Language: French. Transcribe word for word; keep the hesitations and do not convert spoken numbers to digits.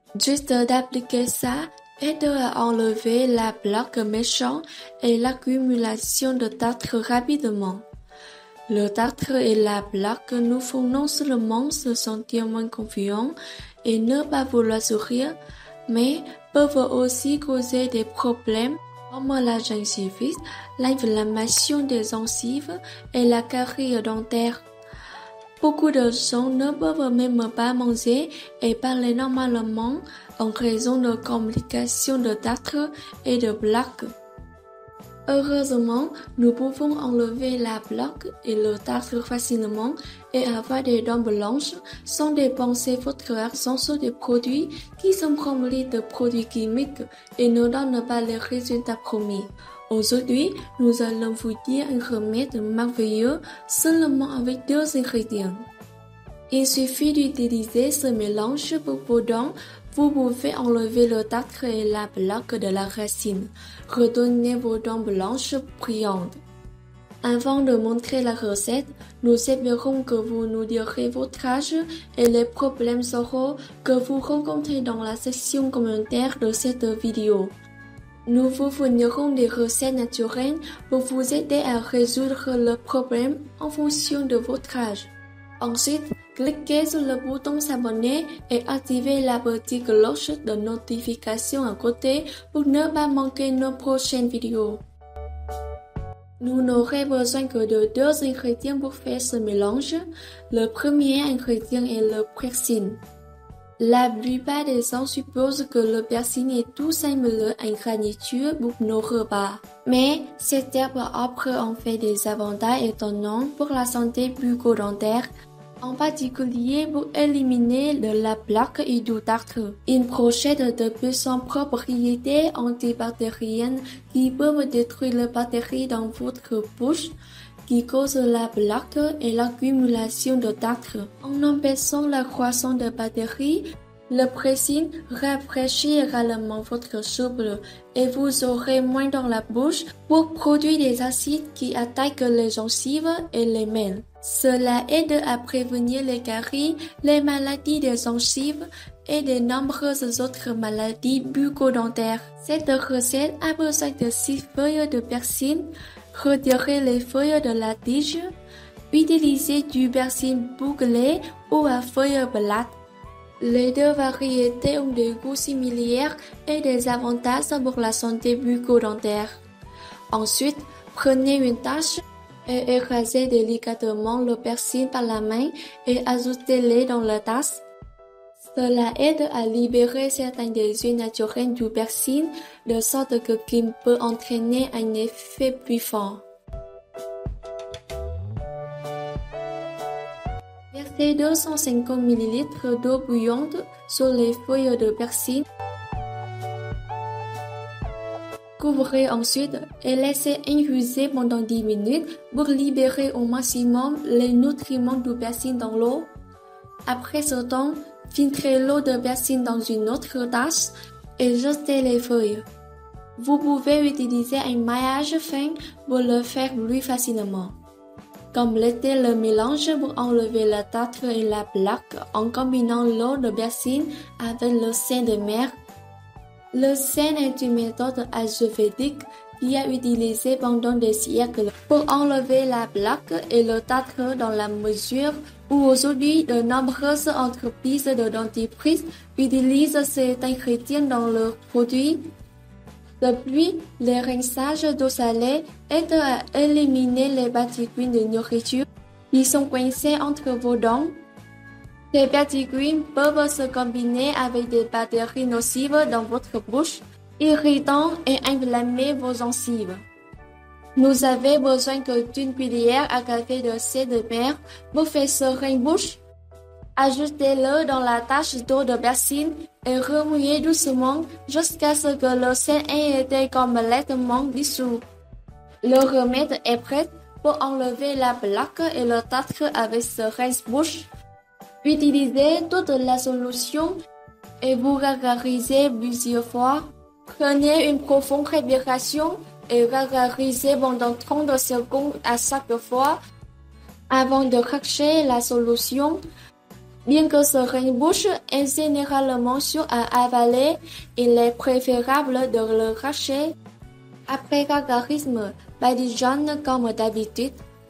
Juste d'appliquer ça aide à enlever la plaque méchante et l'accumulation de tartre rapidement. Le tartre et la plaque nous font non seulement se sentir moins confiants et ne pas vouloir sourire, mais peuvent aussi causer des problèmes comme la gingivite, l'inflammation des gencives et la carie dentaire. Beaucoup de gens ne peuvent même pas manger et parler normalement en raison de complications de tartre et de plaques. Heureusement, nous pouvons enlever la plaque et le tartre facilement et avoir des dents blanches sans dépenser votre argent sur des produits qui sont remplis de produits chimiques et ne donnent pas les résultats promis. Aujourd'hui, nous allons vous dire un remède merveilleux seulement avec deux ingrédients. Il suffit d'utiliser ce mélange pour vos dents. Vous pouvez enlever le tartre et la plaque de la racine. Redonnez vos dents blanches brillantes. Avant de montrer la recette, nous espérons que vous nous direz votre âge et les problèmes oraux que vous rencontrez dans la section commentaire de cette vidéo. Nous vous fournirons des recettes naturelles pour vous aider à résoudre le problème en fonction de votre âge. Ensuite, cliquez sur le bouton s'abonner et activez la petite cloche de notification à côté pour ne pas manquer nos prochaines vidéos. Nous n'aurons besoin que de deux ingrédients pour faire ce mélange. Le premier ingrédient est le persil. La plupart des gens supposent que le persil est tout simplement un garniture pour nos repas. Mais cette herbe âpre en fait des avantages étonnants pour la santé bucco-dentaire, en particulier pour éliminer de la plaque et du tartre. Il possède de puissantes propriétés antibactériennes qui peuvent détruire les bactéries dans votre bouche, qui causent la plaque et l'accumulation de tartre. En empêchant la croissance de bactéries, le persil rafraîchit également votre soupe et vous aurez moins dans la bouche pour produire des acides qui attaquent les gencives et les mêles. Cela aide à prévenir les caries, les maladies des gencives et de nombreuses autres maladies bucco-dentaires. Cette recette a besoin de six feuilles de persil. Retirez les feuilles de la tige. Utilisez du persil bouclé ou à feuilles plates. Les deux variétés ont des goûts similaires et des avantages pour la santé bucco-dentaire. Ensuite, prenez une tasse et écrasez délicatement le persil par la main et ajoutez-le dans la tasse. Cela aide à libérer certains des huiles naturelles du persil de sorte que qu'il peut entraîner un effet plus fort. Versez deux cent cinquante millilitres d'eau bouillante sur les feuilles de persil. Couvrez ensuite et laissez infuser pendant dix minutes pour libérer au maximum les nutriments du persil dans l'eau. Après ce temps, filtrez l'eau de persil dans une autre tasse et jetez les feuilles. Vous pouvez utiliser un maillage fin pour le faire plus facilement. Complétez le mélange pour enlever la tartre et la plaque en combinant l'eau de persil avec le sel de mer. Le sel est une méthode ayurvédique qui a utilisée pendant des siècles pour enlever la plaque et le tartre dans la mesure où aujourd'hui de nombreuses entreprises de dentifrice utilisent cet ingrédient dans leurs produits. Depuis, le rinçage d'eau salée aide à éliminer les particules de nourriture qui sont coincées entre vos dents. Ces particules peuvent se combiner avec des bactéries nocives dans votre bouche, irritant et inflammer vos gencives. Vous avez besoin que d'une cuillère à café de sel de mer pour faire ce rince-bouche. Ajoutez-le dans la tasse d'eau de persil et remuez doucement jusqu'à ce que le sel ait été complètement dissous. Le remède est prêt pour enlever la plaque et le tartre avec ce rince-bouche. Utilisez toute la solution et vous gargarisez plusieurs fois. Prenez une profonde respiration et gargarisez pendant trente secondes à chaque fois avant de cracher la solution. Bien que ce rain-bouche est généralement sûr à avaler, il est préférable de le cracher. Après gargarisme, badigeonne comme d'habitude.